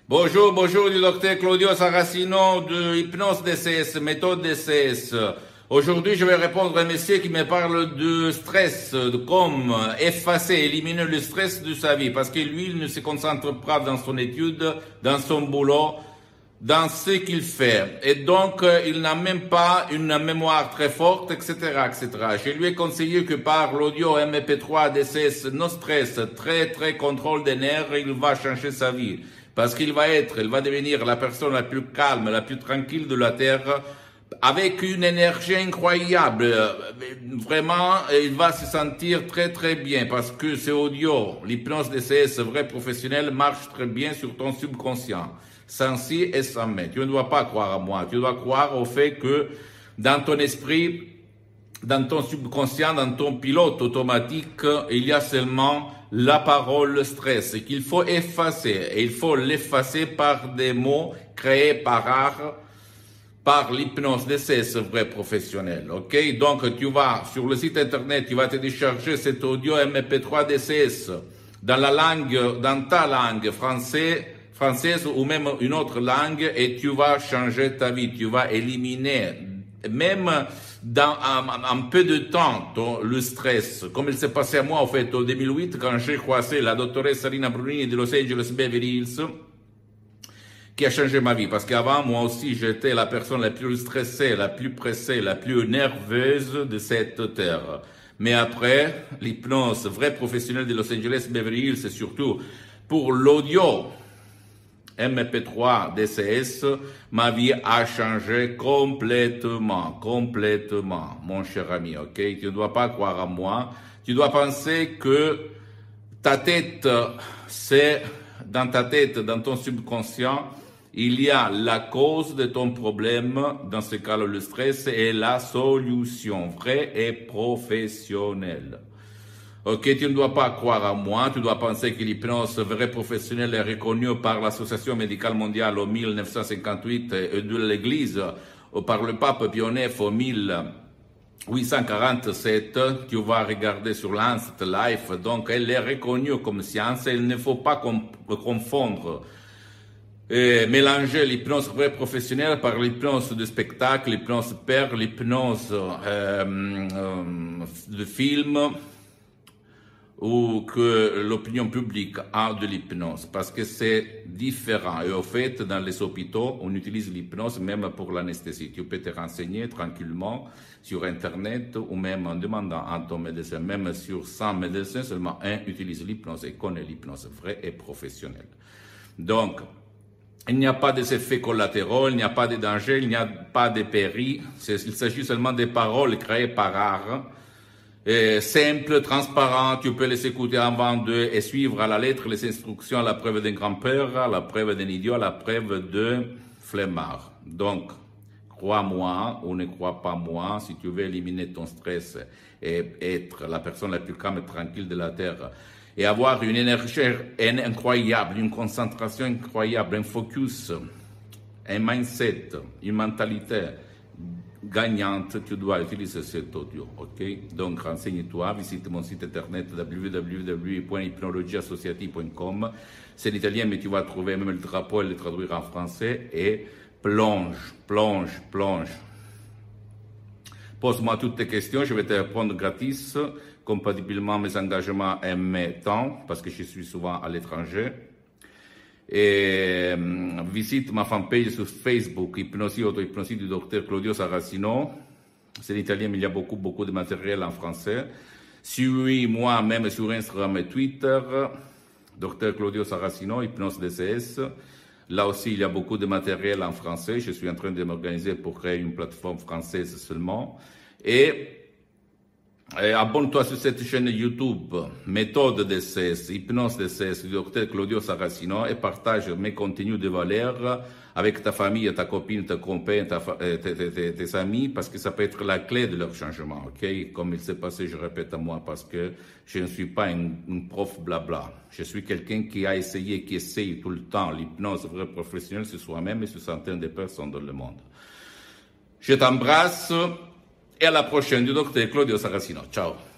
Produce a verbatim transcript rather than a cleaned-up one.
Bonjour, bonjour du docteur Claudio Saracino de Hypnose D C S, méthode D C S. Aujourd'hui, je vais répondre à un monsieur qui me parle de stress, de comme effacer, éliminer le stress de sa vie, parce que lui, il ne se concentre pas dans son étude, dans son boulot, dans ce qu'il fait. Et donc, il n'a même pas une mémoire très forte, et cetera, et cetera. Je lui ai conseillé que par l'audio M P trois D C S, no stress, très, très contrôle des nerfs, il va changer sa vie. Parce qu'il va être, il va devenir la personne la plus calme, la plus tranquille de la Terre, avec une énergie incroyable. Vraiment, il va se sentir très très bien parce que ce audio, l'hypnose D C S vrai professionnel, marche très bien sur ton subconscient. Sans si et sans mais. Tu ne dois pas croire à moi. Tu dois croire au fait que dans ton esprit, dans ton subconscient, dans ton pilote automatique, il y a seulement la parole stress qu'il faut effacer. Et il faut l'effacer par des mots créés par art, par l'hypnose D C S vrai professionnel. Ok? Donc, tu vas sur le site internet, tu vas télécharger cet audio M P trois D C S dans la langue, dans ta langue français, française ou même une autre langue et tu vas changer ta vie. Tu vas éliminer, même dans un, un peu de temps, ton, le stress, comme il s'est passé à moi, en fait, en deux mille huit, quand j'ai croisé la doctoresse Rina Brunini de Los Angeles Beverly Hills, qui a changé ma vie. Parce qu'avant, moi aussi, j'étais la personne la plus stressée, la plus pressée, la plus nerveuse de cette terre. Mais après, l'hypnose vrai professionnel de Los Angeles Beverly Hills, c'est surtout pour l'audio M P trois D C S, ma vie a changé complètement, complètement, mon cher ami, ok? Tu ne dois pas croire à moi. Tu dois penser que ta tête, c'est, dans ta tête, dans ton subconscient, il y a la cause de ton problème, dans ce cas, le stress, et la solution vraie et professionnelle. Ok, tu ne dois pas croire à moi, tu dois penser que l'hypnose vrai professionnelle est reconnue par l'Association médicale mondiale en mille neuf cent cinquante-huit et de l'Église par le pape Pie neuf en mille huit cent quarante-sept. Tu vas regarder sur Lancet Life, donc elle est reconnue comme science et il ne faut pas confondre et mélanger l'hypnose vrai professionnelle par l'hypnose de spectacle, l'hypnose père, l'hypnose euh, euh, de film, ou que l'opinion publique a de l'hypnose, parce que c'est différent. Et au fait, dans les hôpitaux, on utilise l'hypnose même pour l'anesthésie. Tu peux te renseigner tranquillement sur Internet ou même en demandant à ton médecin. Même sur cent médecins, seulement un utilise l'hypnose et connaît l'hypnose vraie et professionnelle. Donc, il n'y a pas d'effets collatéraux, il n'y a pas de danger, il n'y a pas de péril. Il s'agit seulement des paroles créées par art. Et simple, transparent, tu peux les écouter avant de et suivre à la lettre les instructions à la preuve d'un grand-père, à la preuve d'un idiot, à la preuve de flemmard. Donc, crois-moi ou ne crois pas moi, si tu veux éliminer ton stress et être la personne la plus calme et tranquille de la Terre et avoir une énergie incroyable, une concentration incroyable, un focus, un mindset, une mentalité gagnante, tu dois utiliser cet audio, ok? Donc, renseigne-toi, visite mon site internet w w w point hypnologie associative point com. C'est l'italien, mais tu vas trouver même le drapeau et le traduire en français et plonge, plonge, plonge. Pose-moi toutes tes questions, je vais te répondre gratis, compatiblement à mes engagements et mes temps, parce que je suis souvent à l'étranger. Et euh, visite ma fanpage sur Facebook, Hypnosie, auto-hypnosie du docteur Claudio Saracino. C'est l'italien, mais il y a beaucoup, beaucoup de matériel en français. Suis-moi même sur Instagram et Twitter, docteur Claudio Saracino, Hypnose D C S. Là aussi, il y a beaucoup de matériel en français. Je suis en train de m'organiser pour créer une plateforme française seulement. Et Et abonne-toi sur cette chaîne YouTube, méthode D C S, hypnose D C S du docteur Claudio Saracino et partage mes contenus de valeur avec ta famille, ta copine, ta compagne, ta, tes, tes, tes, tes amis, parce que ça peut être la clé de leur changement, ok? Comme il s'est passé, je répète à moi, parce que je ne suis pas une, une prof blabla. Je suis quelqu'un qui a essayé, qui essaye tout le temps l'hypnose vraie professionnelle sur soi-même et sur centaines de personnes dans le monde. Je t'embrasse. Et à la prochaine du docteur Claudio Saracino. Ciao.